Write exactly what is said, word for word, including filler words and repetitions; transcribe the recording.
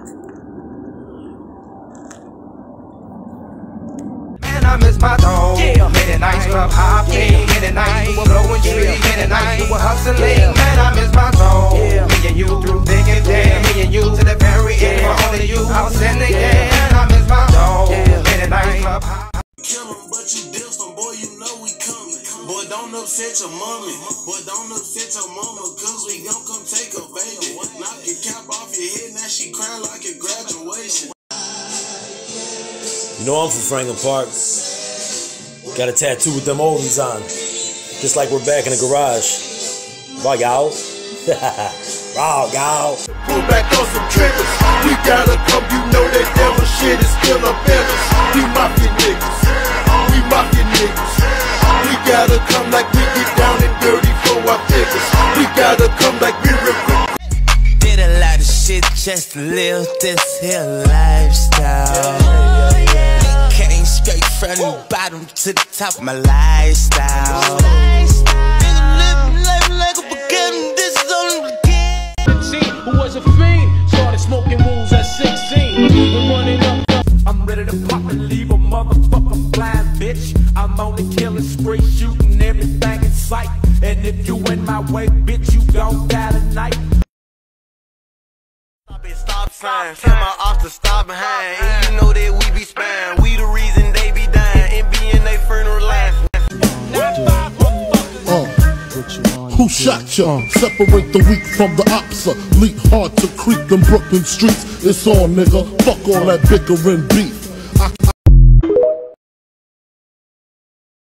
I miss my dog. Yeah. Many nights club hopping, yeah. Many nights we were blowing trees, many nights we were hustling. Yeah. Man, I miss my dog. Yeah. Me and you through thick and thin, me and you to the very end. For only you, I was in the end. Man, I miss my dog. Yeah. Many nights club hopping. Kill 'em, but you deal some, boy, you know we coming. Boy, don't upset your mommy. Boy, don't upset your mama, cause we gon' come take a baby. Knock your cap off your head, now she crying like a graduation. You know I'm from Franklin Park. Got a tattoo with them oldies on. Just like we're back in the garage. Raw, y'all. Raw, y'all. Pull back on some triggers. We gotta come, you know that devil shit is still up in us. We mafia niggas. We mafia niggas. We gotta come like we get down and dirty for our figures. We gotta come like we rip. Did a lot of shit just to live this here lifestyle. Came straight from the bottom to the top of my lifestyle. Nigga living life like a beginning, this is only the beginning. Who was a fiend, started smoking rules at sixteen. We're running up, up, I'm ready to pop and leave a motherfucker blind, bitch. I'm on the killing spree, shooting everything in sight. And if you in my way, bitch, you gon' die tonight. Stop sign, tell my ops to stop behind. And you know that we be spying, we the reason they be dying. And be in they funeral laughing. Uh, who shot ya? Separate the weak from the opsa. Leap hard to creep them Brooklyn streets. It's on, nigga. Fuck all that bickering beef.